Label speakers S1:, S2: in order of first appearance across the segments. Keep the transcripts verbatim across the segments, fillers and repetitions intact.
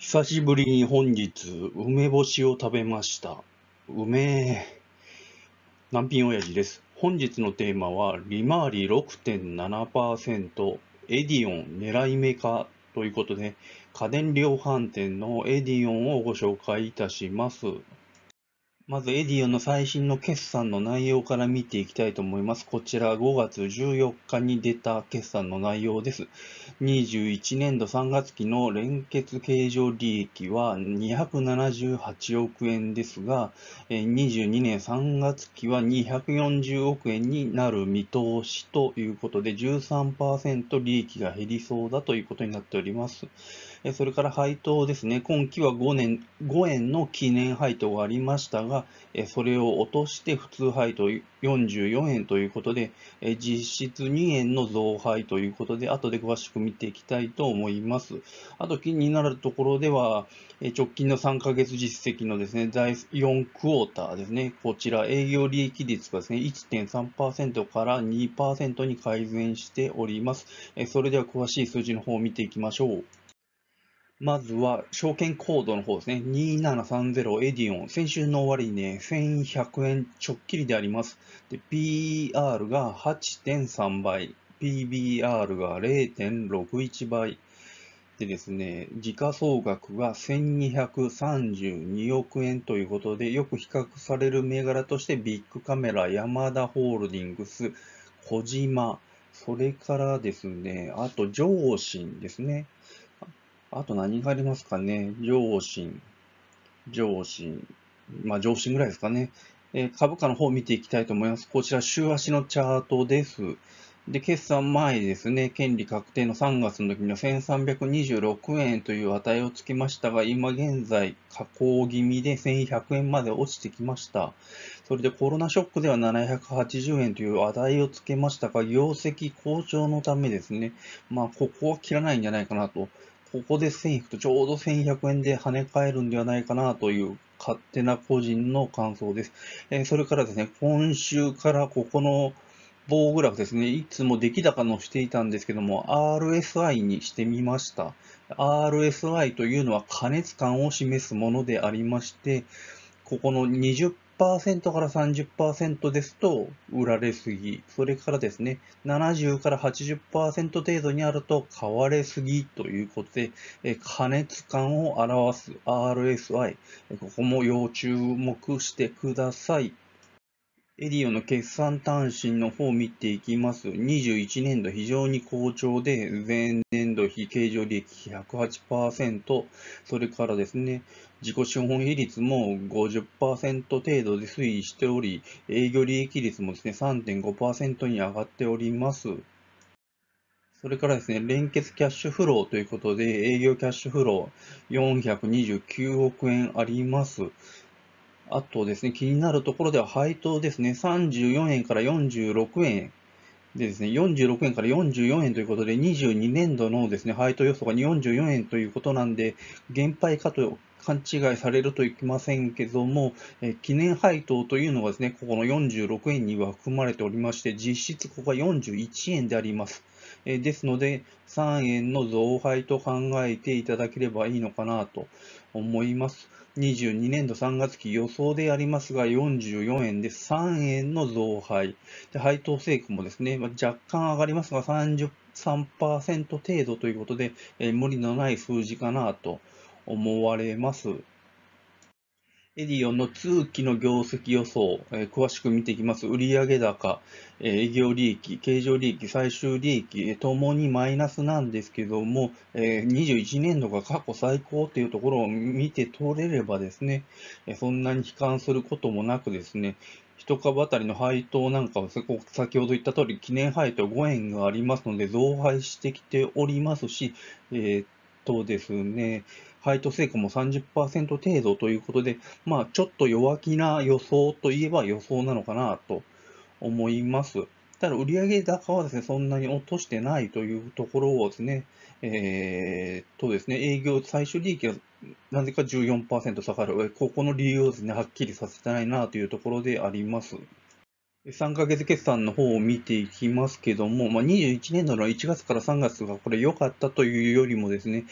S1: 久しぶりに本日、梅干しを食べました。うめえ。難品親父です。本日のテーマは、利回り ろくてんななパーセント、エディオン狙い目かということで、家電量販店のエディオンをご紹介いたします。まず、エディオンの最新の決算の内容から見ていきたいと思います。こちらごがつじゅうよっかに出た決算の内容です。にじゅういちねんどさんがつきの連結経常利益はにひゃくななじゅうはちおくえんですが、にじゅうにねんさんがつきはにひゃくよんじゅうおくえんになる見通しということで、じゅうさんパーセント 利益が減りそうだということになっております。それから配当ですね。今期はごねん、ごえんの記念配当がありましたが、それを落として普通配当よんじゅうよえんということで、実質にえんの増配ということで、後で詳しく見ていきたいと思います。あと気になるところでは、直近のさんかげつ実績のですね、だいよんクォーターですね。こちら営業利益率がですね、いってんさんパーセント から にパーセント に改善しております。それでは詳しい数字の方を見ていきましょう。まずは、証券コードの方ですね。にーななさんぜろエディオン。先週の終わりね、せんひゃくえんちょっきりであります。で、ピーアール が はちてんさんばい。ピービーアール が れいてんろくいちばい。でですね、時価総額がせんにひゃくさんじゅうにおくえんということで、よく比較される銘柄として、ビッグカメラ、ヤマダホールディングス、小島、それからですね、あと上信ですね。あと何がありますかね。上信、上信、まあ上信ぐらいですかね。えー、株価の方を見ていきたいと思います。こちら週足のチャートです。で、決算前ですね、権利確定のさんがつの時にはせんさんびゃくにじゅうろくえんという値をつけましたが、今現在下降気味でせんひゃくえんまで落ちてきました。それでコロナショックではななひゃくはちじゅうえんという値をつけましたが、業績好調のためですね、まあここは切らないんじゃないかなと。ここでせん引くとちょうどせんひゃくえんで跳ね返るんではないかなという勝手な個人の感想です。えー、それからですね、今週からここの棒グラフですね、いつも出来高のしていたんですけども、アールエスアイ にしてみました。アールエスアイ というのは過熱感を示すものでありまして、ここのにじゅっパーセントからさんじゅっパーセントですと売られすぎ、それからですね、ななじゅうからはちじゅっパーセント程度にあると買われすぎということで、過熱感を表す アールエスアイ、ここも要注目してください。エディオの決算単身の方を見ていきます。にじゅういちねんど非常に好調で、前年度非経常利益 ひゃくはちパーセント、それからですね、自己資本比率も ごじゅっパーセント 程度で推移しており、営業利益率もですね、さんてんごパーセント に上がっております。それからですね、連結キャッシュフローということで、営業キャッシュフローよんひゃくにじゅうきゅうおくえんあります。あとですね、気になるところでは配当ですね、さんじゅうよえんからよんじゅうろくえんでですね、よんじゅうろくえんからよんじゅうよえんということで、にじゅうにねんどのですね、配当予想がよんじゅうよえんということなんで、減配かと勘違いされるといけませんけども、え記念配当というのがですね、ここのよんじゅうろくえんには含まれておりまして、実質ここがよんじゅういちえんであります。えですので、さんえんの増配と考えていただければいいのかなと思います。にじゅうにねんどさんがつ期予想でありますが、よんじゅうよえんでさんえんの増配。で配当成功もですね、若干上がりますが、さんじゅうさんパーセント 程度ということで、えー、無理のない数字かなと思われます。エディオンの通期の業績予想、えー、詳しく見ていきます。売上高、えー、営業利益、経常利益、最終利益、ともにマイナスなんですけども、えー、にじゅういちねんどが過去最高というところを見て取れればですね、えー、そんなに悲観することもなくですね、一株当たりの配当なんかは、先ほど言った通り、記念配当ごえんがありますので、増配してきておりますし、えーっとですね、配当成功もさんじゅっパーセント程度ということで、まあ、ちょっと弱気な予想といえば予想なのかなと思います。ただ、売上高はですね、そんなに落としてないというところをですね、えーっとですね、営業最終利益がなぜかじゅうよんパーセント下がる。ここの理由をですね、はっきりさせてないなというところであります。さんかげつ決算の方を見ていきますけども、まあ、にじゅういちねんどのいちがつからさんがつがこれ良かったというよりもですね、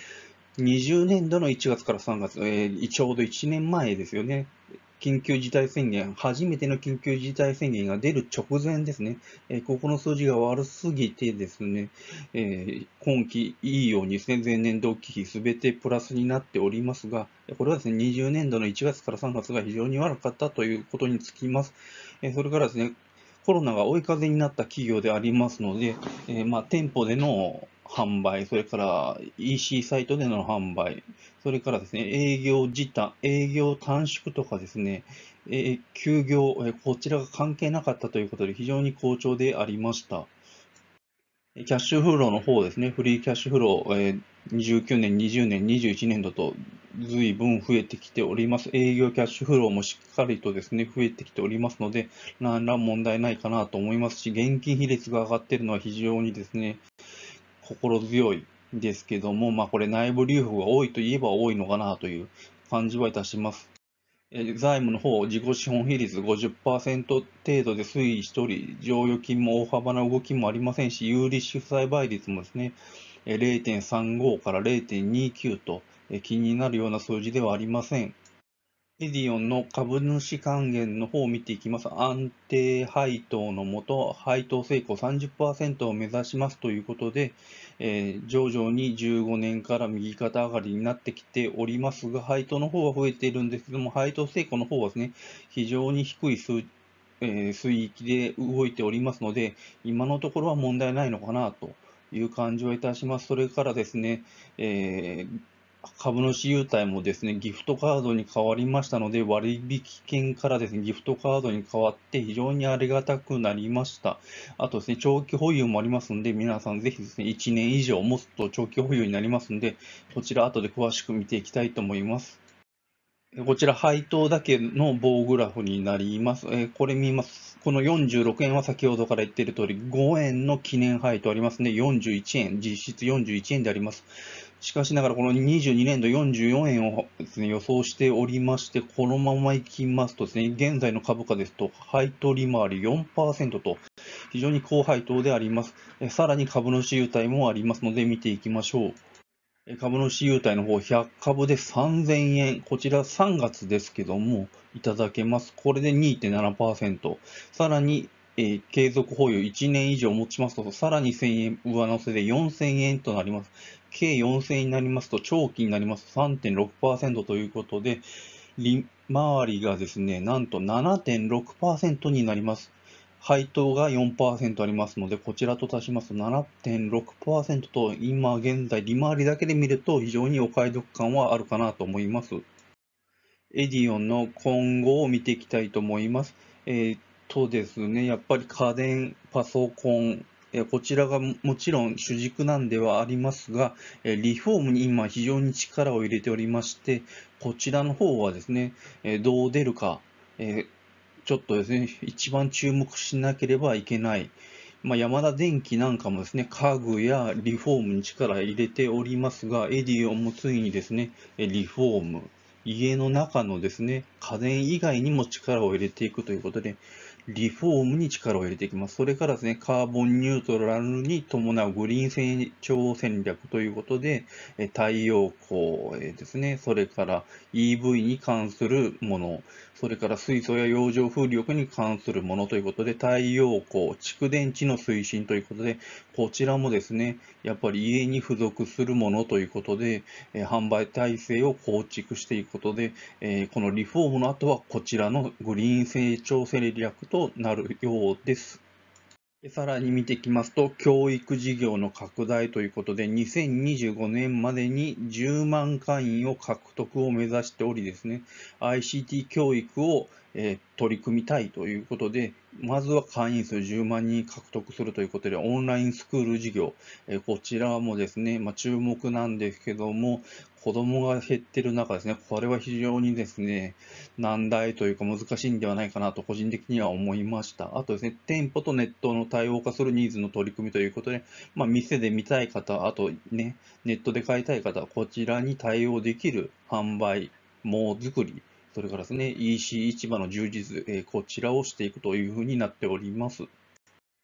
S1: にじゅうねんどのいちがつからさんがつ、えーちょうどいちねんまえですよね。緊急事態宣言、初めての緊急事態宣言が出る直前ですね。えーここの数字が悪すぎてですね、えー今期いいようにですね、前年同期比すべてプラスになっておりますが、これはですね、にじゅうねんどのいちがつからさんがつが非常に悪かったということにつきます。えーそれからですね、コロナが追い風になった企業でありますので、えーまあ、店舗での販売、それから イーシー サイトでの販売、それからですね、営業時短、営業短縮とかですね、えー休業、えーこちらが関係なかったということで非常に好調でありました。キャッシュフローの方ですね、フリーキャッシュフロー、えー、じゅうきゅうねん、にじゅうねん、にじゅういちねん度と随分増えてきております。営業キャッシュフローもしっかりとですね、増えてきておりますので、何ら問題ないかなと思いますし、現金比率が上がっているのは非常にですね、心強いですけども、まあこれ内部留保が多いといえば多いのかなという感じはいたします。え財務の方、自己資本比率ごじゅっパーセント程度で推移しており、剰余金も大幅な動きもありませんし、有利子負債倍率もですね、れいてんさんごかられいてんにきゅうと気になるような数字ではありません。エディオンの株主還元の方を見ていきます。安定配当のもと、配当成功さんじゅっパーセントを目指しますということで、えー徐々にじゅうごねんから右肩上がりになってきておりますが、配当の方は増えているんですけども、配当成功の方はですね、非常に低い数、えー水域で動いておりますので、今のところは問題ないのかなという感じはいたします。それからですね、えー株主優待もですね、ギフトカードに変わりましたので、割引券からですね、ギフトカードに変わって非常にありがたくなりました。あとですね、長期保有もありますので、皆さんぜひですね、いちねん以上持つと長期保有になりますので、こちら後で詳しく見ていきたいと思います。こちら配当だけの棒グラフになります。えーこれ見ます。このよんじゅうろくえんは先ほどから言っている通り、ごえんの記念配当ありますね。よんじゅういちえん、実質よんじゅういちえんであります。しかしながら、このにじゅうにねんどよんじゅうよんえんをですね、予想しておりまして、このままいきますとですね、現在の株価ですと、配当利回りよんパーセントと、非常に高配当であります。えさらに株主優待もありますので、見ていきましょう。株主優待の方、ひゃくかぶでさんぜんえん。こちらさんがつですけども、いただけます。これで にてんななパーセント。さらに、えー継続保有いちねん以上持ちますと、さらにせんえん上乗せでよんせんえんとなります。計よんせんえんになりますと、長期になりますと さんてんろくパーセント ということで、利回りがですね、なんと ななてんろくパーセント になります。配当がよんパーセントありますので、こちらと足しますと ななてんろくパーセント と、今現在、利回りだけで見ると非常にお買い得感はあるかなと思います。エディオンの今後を見ていきたいと思います。えーっとですね、やっぱり家電、パソコン、えーこちらがももちろん主軸なんではありますが、えーリフォームに今非常に力を入れておりまして、こちらの方はですね、えーどう出るか、えーちょっとですね、一番注目しなければいけない。まあ、ヤマダ電機なんかもですね、家具やリフォームに力を入れておりますが、エディオンもついにですね、えリフォーム、家の中のですね、家電以外にも力を入れていくということで、リフォームに力を入れていきます。それからですね、カーボンニュートラルに伴うグリーン成長戦略ということで、え太陽光えですね、それから イーブイ に関するもの、それから水素や洋上風力に関するものということで、太陽光、蓄電池の推進ということで、こちらもですね、やっぱり家に付属するものということで、えー販売体制を構築していくことで、えーこのリフォームの後はこちらのグリーン成長戦略となるようです。さらに見ていきますと、教育事業の拡大ということで、にせんにじゅうごねんまでにじゅうまん会員を獲得を目指しておりですね、アイシーティー 教育を、えー取り組みたいということで、まずは会員数じゅうまん人獲得するということで、オンラインスクール事業、えーこちらもですね、まあ、注目なんですけども、子供が減っている中ですね、これは非常にですね、難題というか難しいんではないかなと個人的には思いました。あとですね、店舗とネットの多様化するニーズの取り組みということで、まあ、店で見たい方、あとね、ネットで買いたい方、こちらに対応できる販売、網作り、それからですね、イーシー 市場の充実、えーこちらをしていくというふうになっております。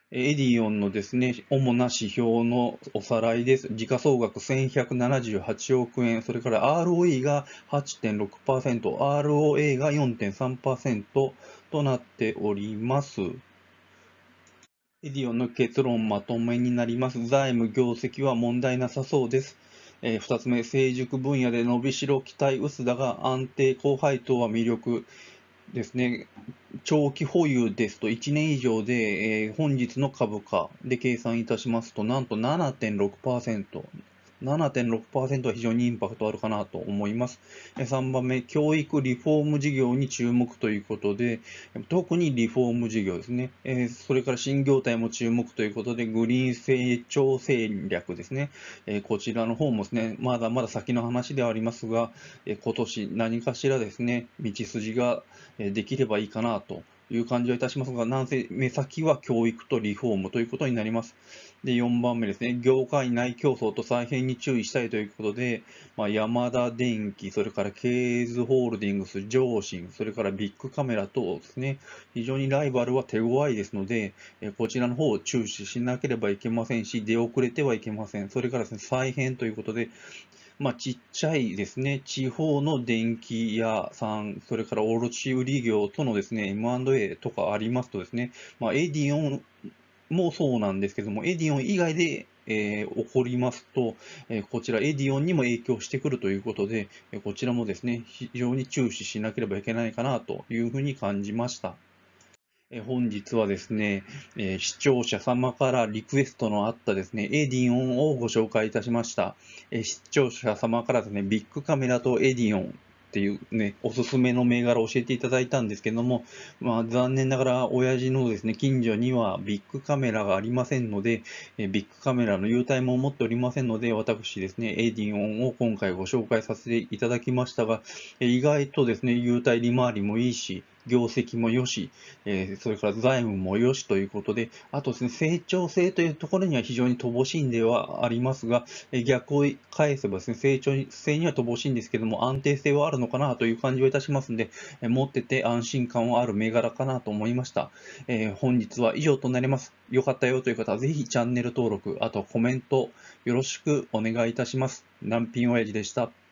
S1: エディオンのですね、主な指標のおさらいです。時価総額せんひゃくななじゅうはちおくえん、それから アールオーイー が はちてんろくパーセント、アールオーエー が よんてんさんパーセント となっております。エディオンの結論まとめになります。財務業績は問題なさそうです。えー、ふたつめ、成熟分野で伸びしろ期待薄だが安定高配当は魅力ですね。長期保有ですといちねん以上で、えー本日の株価で計算いたしますと、なんと ななてんろくパーセント。ななてんろくパーセント は非常にインパクトあるかなと思います。さんばんめ、教育リフォーム事業に注目ということで、特にリフォーム事業ですね。えーそれから新業態も注目ということで、グリーン成長戦略ですね。えーこちらの方もですね、まだまだ先の話ではありますが、えー今年何かしらですね、道筋がえーできればいいかなという感じはいたしますが、なんせ目先は教育とリフォームということになります。で、よんばんめですね、業界内競争と再編に注意したいということで、まあ、ヤマダ電機、それからケーズホールディングス、上信、それからビッグカメラ等ですね、非常にライバルは手強いですので、えこちらの方を注視しなければいけませんし、出遅れてはいけません。それからですね、再編ということで、まあ、ちっちゃいですね、地方の電気屋さん、それから卸売業とのですね、エムアンドエー とかありますとですね、まあ、エディオンもそうなんですけども、エディオン以外で、えー起こりますと、えーこちらエディオンにも影響してくるということで、えーこちらもですね、非常に注視しなければいけないかなというふうに感じました。えー本日はですね、えー視聴者様からリクエストのあったですね、エディオンをご紹介いたしました。えー視聴者様からですね、ビッグカメラとエディオンっていうね、おすすめの銘柄を教えていただいたんですけども、まあ残念ながら親父のですね、近所にはビッグカメラがありませんので、えービッグカメラの優待も持っておりませんので、私ですね、エディオンを今回ご紹介させていただきましたが、えー意外とですね、優待利回りもいいし、業績も良し、えーそれから財務も良しということで、あとですね、成長性というところには非常に乏しいんではありますが、えー逆を返せばですね、成長性には乏しいんですけども、安定性はあるのかなという感じはいたしますので、えー持ってて安心感はある銘柄かなと思いました。えー本日は以上となります。よかったよという方は、ぜひチャンネル登録、あとコメントよろしくお願いいたします。南品親父でした。